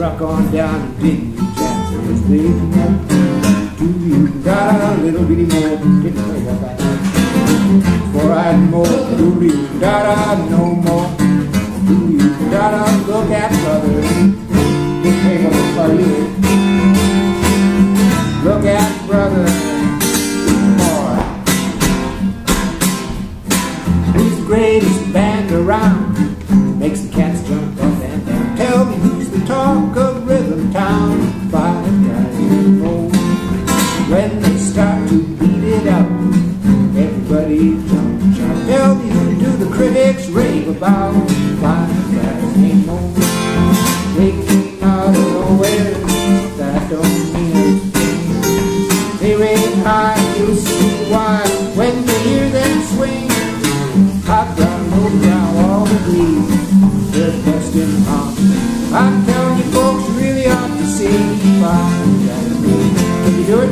truck on down and didn't you jack his baby more? Do you got a little bitty more? Didn't play that back. For I more, do you got no more? Do you gotta look at brother? This paper will tell you. Look at brother. Who's the greatest band around? Makes the cats jump up and down. Tell me who's the talk of Rhythm Town? Five guys in a row. When they start to beat it up, everybody jump and shout. Tell me who do the critics rave about? Five guys ain't no. They came out of nowhere. That don't mean anything. They rave high, you'll see why when you hear them swing. I've got no doubt all agree they're the best in harmony. I'm telling you folks, you really ought to see Five Guys. Can you do it?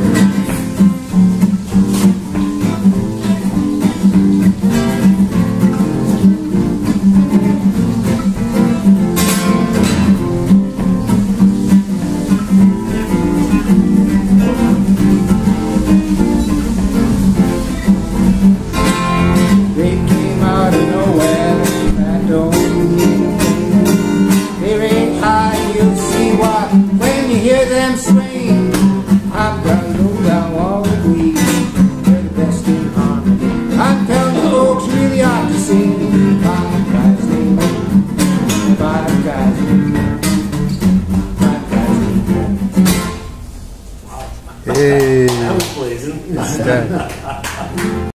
When you hear them swing, I've got no doubt all agree they're the best in harmony. I'm telling you folks, you really ought to sing Five Guys Named Glen. Five Guys Named Glen. Five Guys Named Glen. Hey, that was pleasing.